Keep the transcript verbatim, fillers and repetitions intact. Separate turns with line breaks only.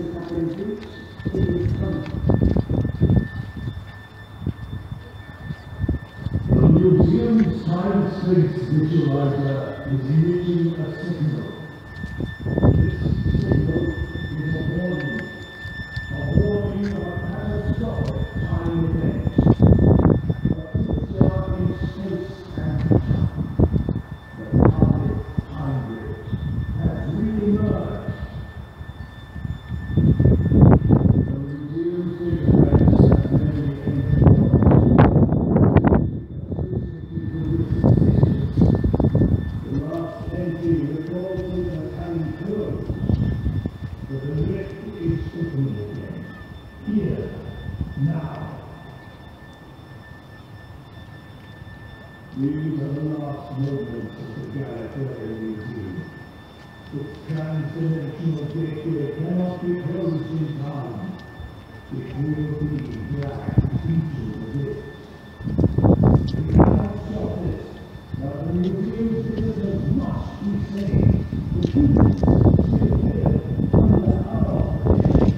museum's time-space visualizer is emitting a signal. This signal is a warning, a warning of a catastrophic time event, a picture in space and time. The public time bridge has re-emerged. The museum's database has many entries. Here, now. These are the last moments of the Gallifrey Museum. The transdimensional gateway cannot be closed in time. It will be black features of it. We cannot stop this, but the museum's visitors must be saved. The future still here under our operation.